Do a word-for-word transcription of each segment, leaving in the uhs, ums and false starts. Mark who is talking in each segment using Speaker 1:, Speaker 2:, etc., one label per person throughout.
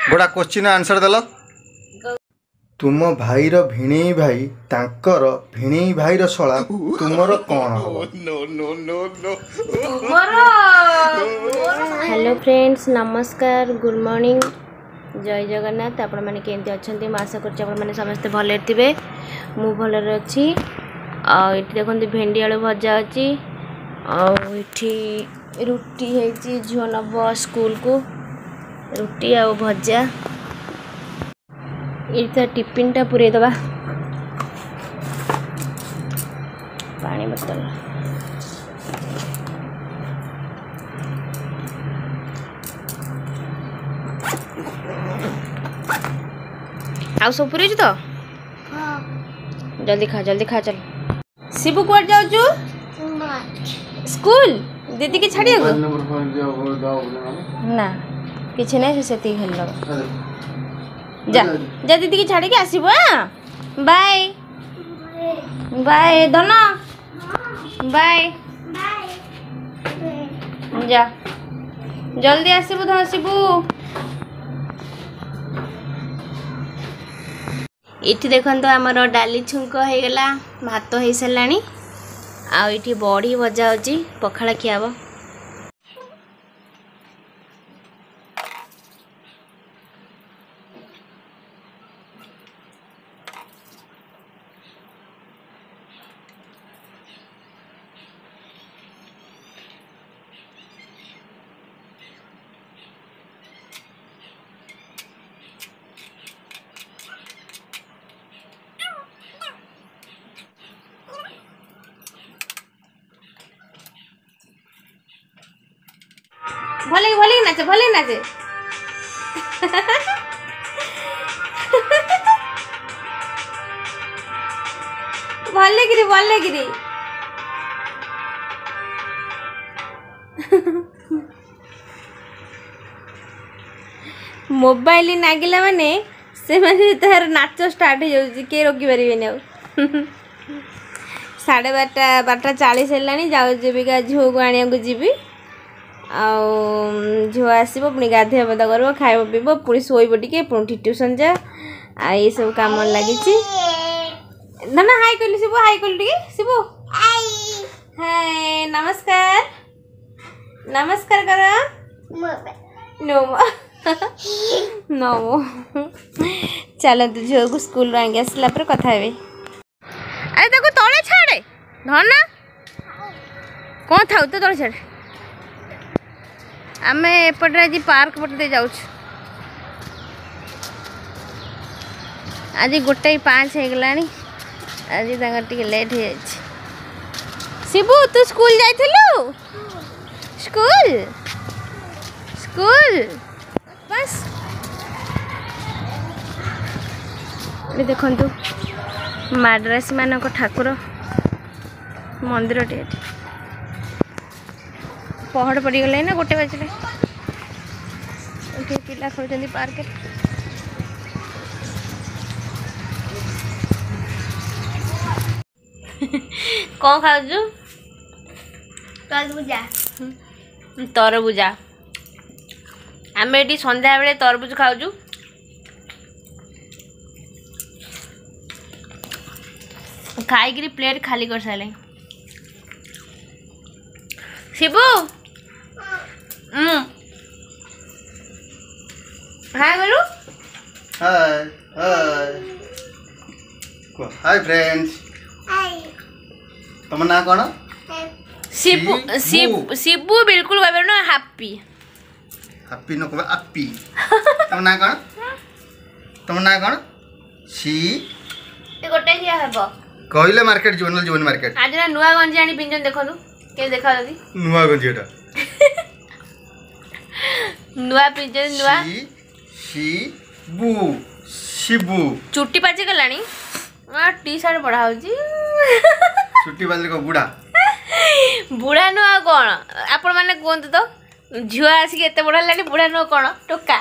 Speaker 1: गोटा question answer देल तुम भाईर भिणेई भाई तांकर भिणेई भाईर शला तुमर कौन हो?
Speaker 2: हेलो फ्रेंड्स, नमस्कार, गुड मॉर्निंग, जय जगन्नाथ। आपण मैंने केमती अच्छा आशा कर समस्ते भले थे। मु भलर अच्छी। ये देखो भेंडी आलू भजा अच्छी। ये रुटी है झील नब स्कूल को रुटी आ भजा। ये टिफिन टा पूरे दबा पानी बोतल आउ सब पूरे तो जल्दी खा जल्दी खा चल। शिबू कुआड जाऊ स्कूल दीदी की छाड़ी ना किसी नहीं से खेल जा जा दीदी की छाड़ी के आसब। बाय बाय धन बाय जा जल्दी आसबू धन शिबू। इठी देखो आमर डाली छुंक हो गला भात हो सारा आठी बड़ी भजा अच्छी पखाड़ खियाब। भले भले नाचे भले नाचे भले गिरी भले गिरी मोबाइल नागिला माने से माने तार नाच स्टार्ट हो जाउची के रोकी परिबेनी। आ साढ़े बारटा बारटा चालीस है जाऊ जीविका झील को आने को जीवी झील आसब पुणी गाधे बदा कर खाइब पीब पुणी शोब टे पुणी ट्यूशन जा ये सब कम लगी ना ना। हाई कहलु शिबू हाई कहलु टे शिबू हाय नमस्कार नमस्कार कर नमो नमो। चलो तू झील को स्कूल आगे आसला कथा हे। अरे देखो तले छाड़े धना कौन था तो तले छाड़े। आम एपटे आज पार्क पटे जाऊँ। आज गोटे पाँच हो गला आज टे लेट हो जाए। शिबू तू स्कूल जाइलु स्कूल स्कूल बस देखु माद्रासी मान ठाकुर मंदिर टे पहाड़ पड़गला ना गोटे बजे पिला खेल पार्क। कौन खाऊ तरबुजा तरबुजा आम ये संध्या बेले तरबुज खाऊ। खाई प्लेट खाली कर सारे। शिबू हाय बोलू
Speaker 1: हाय हाय हाय फ्रेंड्स हाय तुम ना कौन?
Speaker 2: शिबू शिबू शिबू बिल्कुल कहबे ना हैप्पी
Speaker 1: हैप्पी न कहबे appy। तुम ना कौन? तुम ना कौन? सी
Speaker 2: ए गोटे किया हेबो
Speaker 1: कहले मार्केट जोनल जोन मार्केट
Speaker 2: आज ना नुआ गंजी आनी पिंजन देखो के देखा ददी
Speaker 1: नुआ गंजी एटा
Speaker 2: नुआ पिंजन नुआ
Speaker 1: सी सी बू शिबू
Speaker 2: चुट्टी पाचे गलानी आ टी शर्ट पढ़ा होजी
Speaker 1: चुट्टी बाजले को बुढ़ा
Speaker 2: बुढ़ा नुआ कोन आपण माने कोंत तो झियो आसी एते बड़ा लानी बुढ़ा नुआ कोन टोका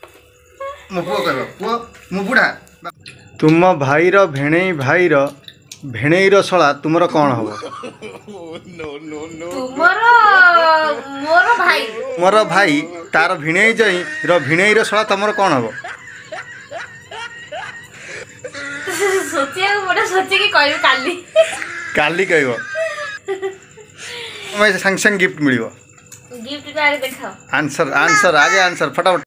Speaker 1: मो पुओ कहबो पुओ मो बुढ़ा तुम भाईर भेणेई भाईर ଭିଣେଇର ଶଳା ତୁମର କ'ଣ ହବ?
Speaker 2: ତୁମର ମୋର ଭାଇ
Speaker 1: ମୋର ଭାଇ ତାର ଭିଣେଇ ଜଇଁର ଭିଣେଇର ଶଳା ତମର କ'ଣ ହବ?
Speaker 2: सोचिया मोटा सोचे कि कहबो काली
Speaker 1: काली कहबो मैं संग संग गिफ्ट मिलिबो
Speaker 2: गिफ्ट तो आगे देखाओ
Speaker 1: आंसर आंसर आगे आंसर फटाफट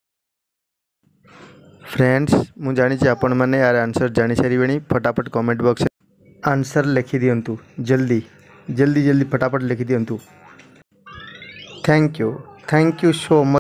Speaker 1: फ्रेंड्स मु जानि छी आपण माने यार आंसर जानि सारिबेनी फटाफट कमेंट बॉक्स आंसर लिखि दियंतु जल्दी जल्दी जल्दी फटाफट लिखि दियंतु thank you thank you so much.